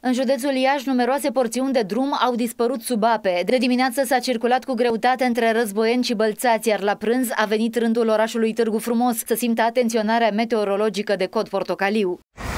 În județul Iași, numeroase porțiuni de drum au dispărut sub ape. De dimineață s-a circulat cu greutate între Războieni și Bălțați, iar la prânz a venit rândul orașului Târgu Frumos să simtă atenționarea meteorologică de cod portocaliu.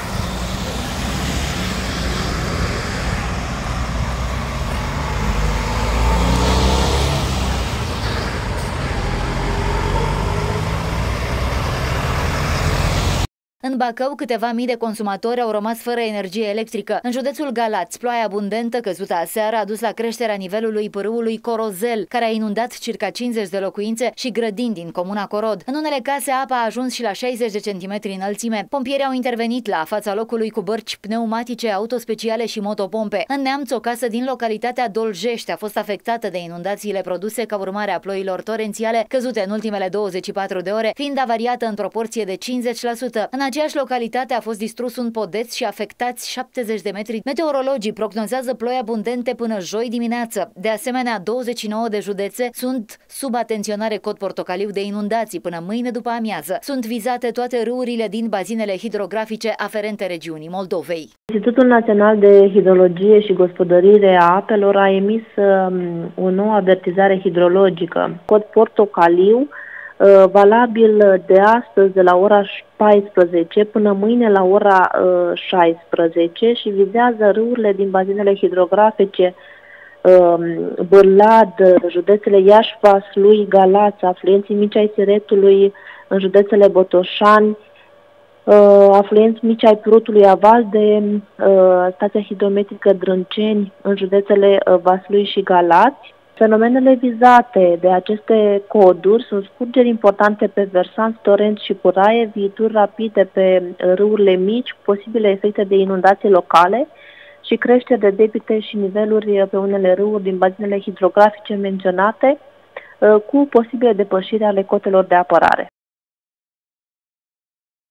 În Bacău, câteva mii de consumatori au rămas fără energie electrică. În județul Galați, ploaia abundentă căzută aseară a dus la creșterea nivelului pârâului Corozel, care a inundat circa 50 de locuințe și grădini din comuna Corod. În unele case, apa a ajuns și la 60 de centimetri înălțime. Pompierii au intervenit la fața locului cu bărci pneumatice, autospeciale și motopompe. În Neamț, o casă din localitatea Doljești a fost afectată de inundațiile produse ca urmare a ploilor torențiale căzute în ultimele 24 de ore, fiind avariată în proporție de 50%. În aceeași localitate a fost distrus un podeț și afectați 70 de metri. Meteorologii prognozează ploi abundente până joi dimineață. De asemenea, 29 de județe sunt sub atenționare cod portocaliu de inundații până mâine după amiază. Sunt vizate toate râurile din bazinele hidrografice aferente regiunii Moldovei. Institutul Național de Hidrologie și Gospodărire a Apelor a emis o nouă avertizare hidrologică, cod portocaliu, valabil de astăzi de la ora 14 până mâine la ora 16 și vizează râurile din bazinele hidrografice Bârlad, județele Iași, Vaslui, Galați, afluenții mici ai Siretului în județele Botoșani, afluenți mici ai Prutului, Avalde, stația hidrometrică Drânceni în județele Vaslui și Galați. Fenomenele vizate de aceste coduri sunt scurgeri importante pe versanți, torenți și curaie, viituri rapide pe râurile mici, posibile efecte de inundații locale și creștere de debite și niveluri pe unele râuri din bazinele hidrografice menționate, cu posibile depășiri ale cotelor de apărare.